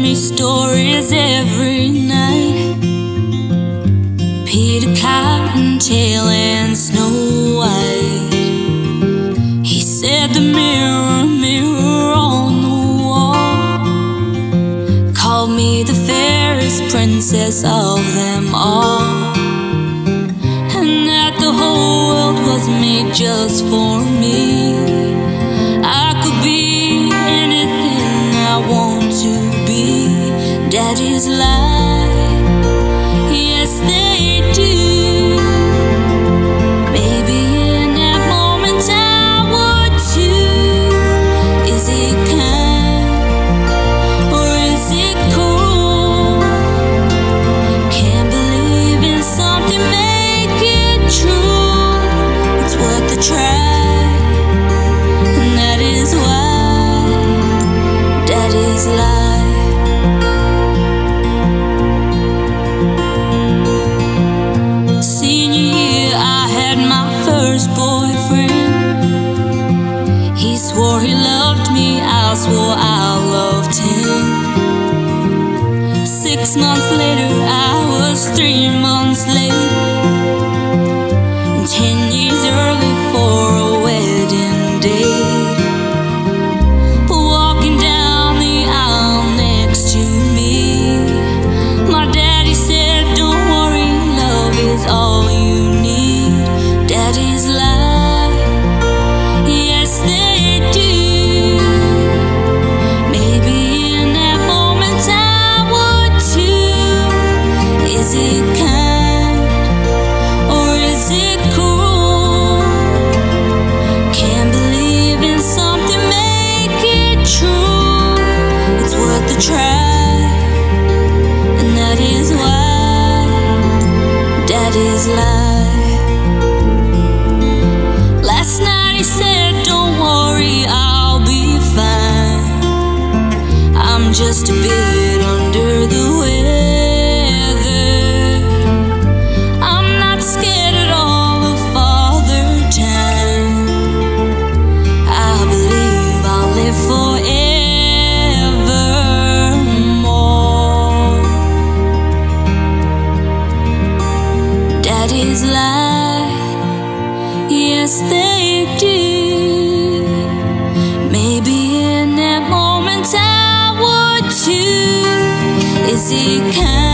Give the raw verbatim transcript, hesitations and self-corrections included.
me stories every night. Peter Cottontail and Snow White. He said the mirror, mirror on the wall called me the fairest princess of them all, and that the whole world was made just for me. I could be anything I want to be. Daddies lie, yes they do. Maybe in that moment I would too. Is it kind or is it cruel? Can't believe in something, make it true. It's worth the try, and that is why daddies lie. Senior year, I had my first boyfriend. He swore he loved me, I swore I loved him. Six months later, I was three months late, and ten years early for a wedding date. But walking down the aisle next to me, my daddy said, don't worry, love is all you need. Daddies lie, yes they do. Maybe in that moment I would too. Is it kind or is it cruel? Can't believe in something, make it true. It's worth the try, and that is why daddies lie. Last night he said, don't worry, I'll be fine. I'm just a bit under the weather. I'm not scared at all of Father Time. I believe I'll live forevermore. Daddies lie, yes they do. Maybe in that moment I would too. Is it kind